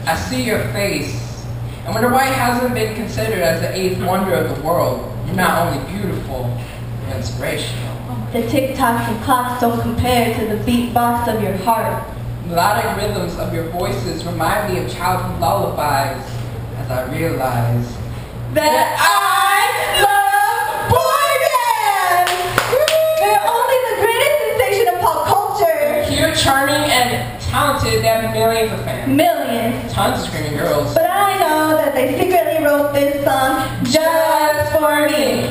I see your face. And wonder why it hasn't been considered as the eighth wonder of the world. You're not only beautiful, you're inspirational. The tick-tocks and clocks don't compare to the beatbox of your heart. Melodic rhythms of your voices remind me of childhood lullabies as I realize That I love boy bands! They're only the greatest sensation of pop culture. Cute, charming, and talented. They have millions of fans. Millions. Tons of screaming girls. But I know that they secretly wrote this song just for me.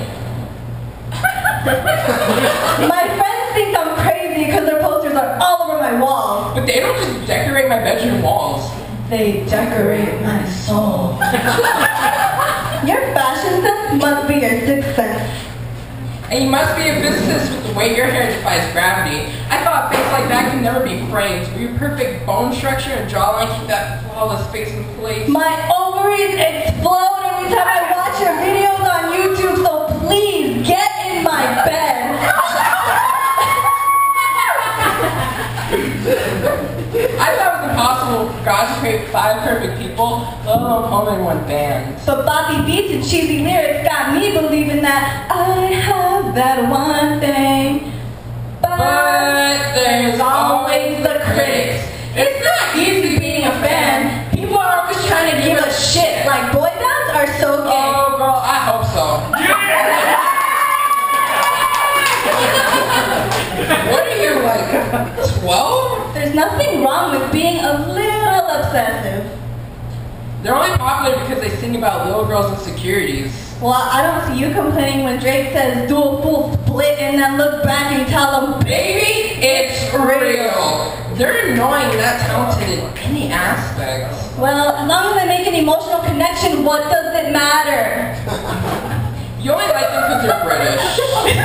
My friends think I'm crazy because their posters are all over my wall. But they don't just decorate my bedroom walls. They decorate my soul. Your fashion sense must be your sixth sense. And you must be a physicist with the way your hair defies gravity. I thought a face like that can never be framed. With your perfect bone structure and jawline keep that flawless face in place. My ovaries explode every time I watch your videos on YouTube, so please get in my bed. I thought it was impossible for God to create 5 perfect people, let alone home in one band. But Bobby beats and cheesy lyrics got me believing that I have that one thing. But there's always the critics. It's not easy being a fan. People are always trying to give us shit, like boy bands are so gay. Oh girl, I hope so. What are you, like, 12? There's nothing wrong with being a little obsessive. They're only popular because they sing about little girls' insecurities. Well, I don't see you complaining when Drake says do a full split and then look back and tell them, Baby, it's real. They're annoying and not talented in any aspect. well, as long as they make an emotional connection, what does it matter? You only like them because they're British.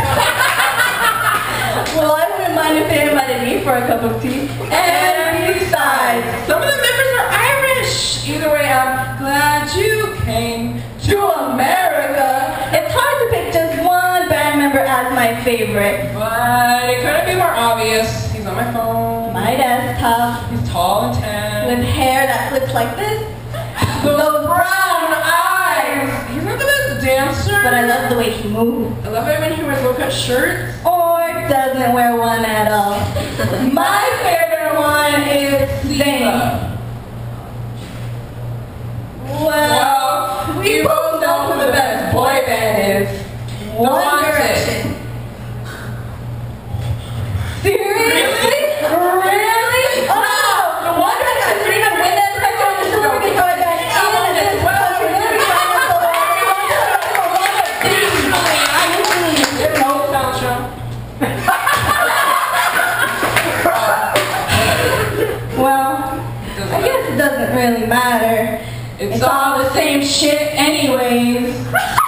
Well, I wouldn't mind if they invited me for a cup of tea. And besides, Some of the members are Irish. Either way, I'm glad you came to America. it's hard to pick just one band member as my favorite. But it couldn't be more obvious. He's on my phone. My desktop, He's tall and tan. with hair that flips like this. Those brown eyes. He's not the best dancer. But I love the way he moves. I love it when he wears low-cut shirts. Or doesn't wear one at all. My favorite one is Zayn. Well, we both know who the best boy band is. One Direction. Seriously? Really? Oh no! No wonder I couldn't even win that spectrum on the Super Big Boy Band. Even in this country, let me find out so There's no talent show. well, I guess it doesn't really matter. It's all the same shit anyways.